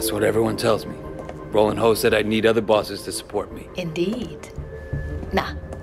That's what everyone tells me. Roland Ho said I'd need other bosses to support me. Indeed. Now,